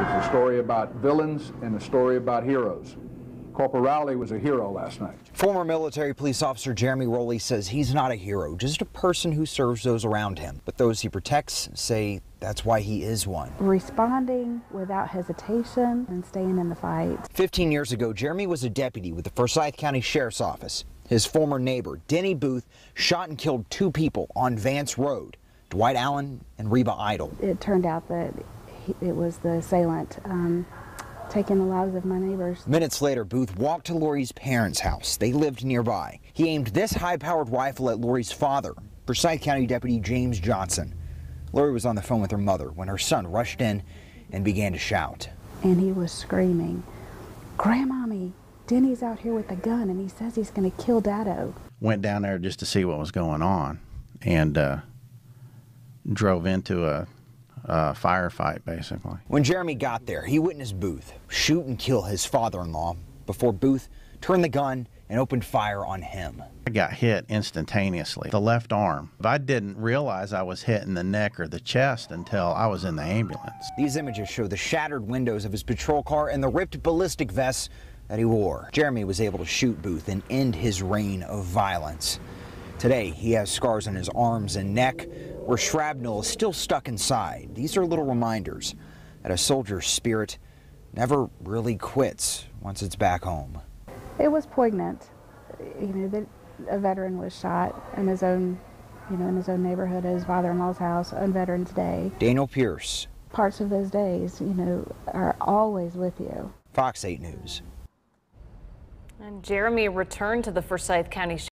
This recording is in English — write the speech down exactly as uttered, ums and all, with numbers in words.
It's a story about villains and a story about heroes. Corporal Rowley was a hero last night. Former military police officer Jeremy Rowley says he's not a hero, just a person who serves those around him. But those he protects say that's why he is one. Responding without hesitation and staying in the fight. fifteen years ago, Jeremy was a deputy with the Forsyth County Sheriff's Office. His former neighbor, Denny Booth, shot and killed two people on Vance Road, Dwight Allen and Reba Idle. It turned out that he, it was the assailant um, taking the lives of my neighbors. Minutes later, Booth walked to Lori's parents' house. They lived nearby. He aimed this high-powered rifle at Lori's father, Forsyth County Deputy James Johnson. Lori was on the phone with her mother when her son rushed in and began to shout. And he was screaming, "Grandmommy, Denny's out here with a gun and he says he's going to kill Daddo." Went down there just to see what was going on and uh, drove into a, a firefight, basically. When Jeremy got there, he witnessed Booth shoot and kill his father-in-law before Booth turned the gun and opened fire on him. I got hit instantaneously, the left arm. I didn't realize I was hit in the neck or the chest until I was in the ambulance. These images show the shattered windows of his patrol car and the ripped ballistic vests that he wore. Jeremy was able to shoot Booth and end his reign of violence. Today, he has scars on his arms and neck where shrapnel is still stuck inside. These are little reminders that a soldier's spirit never really quits once it's back home. It was poignant, you know, that a veteran was shot in his own, you know, in his own neighborhood, at his father-in-law's house on Veterans Day. Daniel Pierce. Parts of those days, you know, are always with you. Fox eight News. And Jeremy returned to the Forsyth County